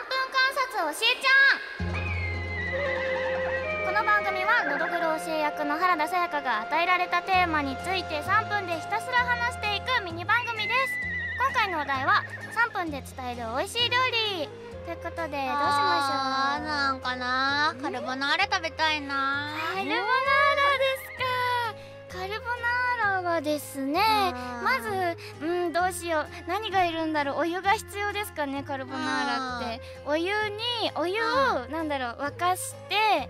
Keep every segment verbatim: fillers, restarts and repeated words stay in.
観察おしえちゃん。この番組はのどぐろ教え役の原田さやかが与えられたテーマについてさんぷんでひたすら話していくミニ番組です。今回のお題はさんぷんで伝える美味しい料理ということで、どうしましょう。 あー、なんかなカルボナーラ食べたいな。 カルボナーラですか。カルボナーラはですね、まずうんどうしよう、何がいるんだろう。お湯が必要ですかね、カルボナーラって。お湯にお湯をなんだろう沸かして、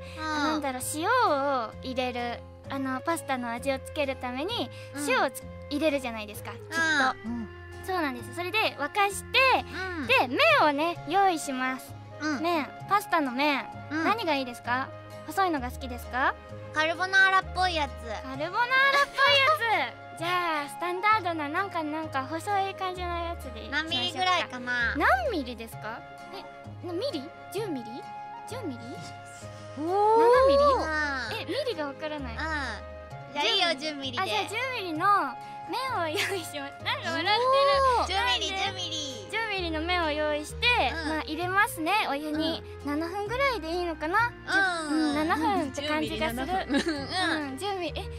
なんだろう塩を入れる、あのパスタの味をつけるために塩をつ入れるじゃないですか、きっと。そうなんです。それで沸かして、で麺をね用意します。麺、パスタの麺、何がいいですか？細いのが好きですか？ カルボナーラっぽいやつ。 カルボナーラっぽいやつじゃあスタンダードななんかなんか細い感じのやつでいきましょうか。 何ミリぐらいかな。 何ミリですか？え、なミリ？じゅうミリ？じゅうミリ？ おななミリ？ え、 え、ミリがわからない。 じゃあいいよ、じゅうミリで。 あ、じゃあじゅうミリの麺を用意します。なんか笑ってる。 じゅうミリ、じゅうミリ。 じゅうミリの麺を用意して、まあ入れますね、お湯に。ななふんぐらいでいいのかな。うん、ななふんって感じがする。うん、じゅうミリ。え、うん、いいよいいよ。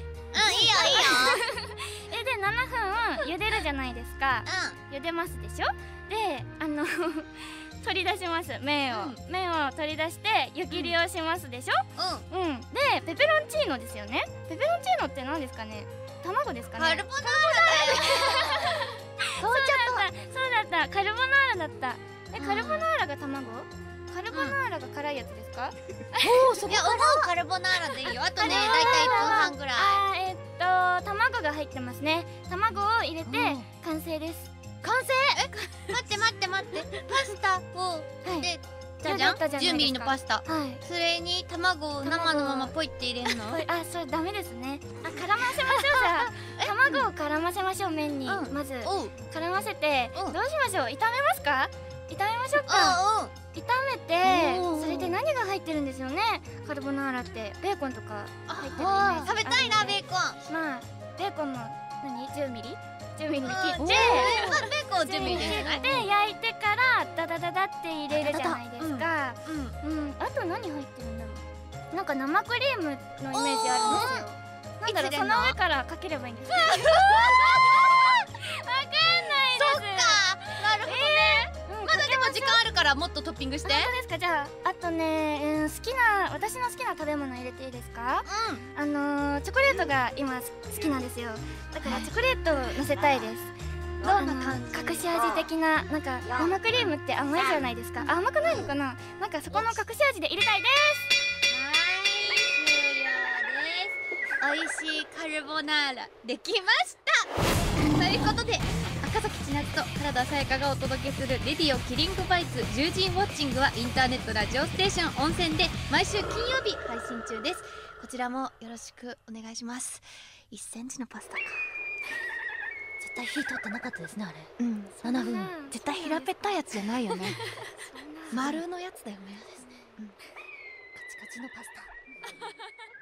え、でななふん茹でるじゃないですか。茹でますでしょ。で、あの取り出します、麺を。麺を取り出して湯切りをしますでしょ。うん。でペペロンチーノですよね。ペペロンチーノって何ですかね。卵ですかね。 カルボナーラだよ。 そうだった、そうだった、カルボナーラだった。え、カルボナーラが卵？カルボナーラが辛いやつですか？ おお、そこ。いや、思うカルボナーラでいいよ。あとね、だいたいいっぷんはんぐらい。 あー、えっと卵が入ってますね。卵を入れて完成です。完成？ え、待って待って待って。パスタをでじゃじゃん。じゅうミリのパスタ。それに卵を生のままポイって入れるの？ あ、それダメですね。あ、絡ませましょう。じゃあ卵を絡ませましょう、麺に。まず絡ませて、どうしましょう。炒めますか？炒めましょうか。炒めて、それで何が入ってるんですよね、カルボナーラって。ベーコンとか入ってるイメージ。 食べたいな、ベーコン。 まあベーコンも何じゅうミリじゅうミリに切って、 ベーコンをじゅうミリでで焼いてからダダダダって入れるじゃないですか。うん。あと何入ってるんだろう。なんか生クリームのイメージあるんですよ。なんだろう、その上からかければいいんですか？わかんないです。 そっか、なるほどね。まだでも時間あるからもっとトッピングして。 本当ですか？じゃああとね、好きな私の好きな食べ物入れていいですか？あのチョコレートが今好きなんですよ。だからチョコレートを乗せたいです。どんな感じ？隠し味的な、なんか生クリームって甘いじゃないですか。甘くないのかな。なんかそこの隠し味で入れたいです。 はい、終了です。美味しいカルボナーラできましたということで、赤崎千夏と原田さやかがお届けするレディオキリングバイツ獣人ウォッチングはインターネットラジオステーション温泉で毎週金曜日配信中です。こちらもよろしくお願いします。いっセンチのパスタか。絶対火通ってなかったですね、あれ。うん、ななふん。絶対平べったいやつじゃないよね。丸のやつだよね。カチカチのパスタ。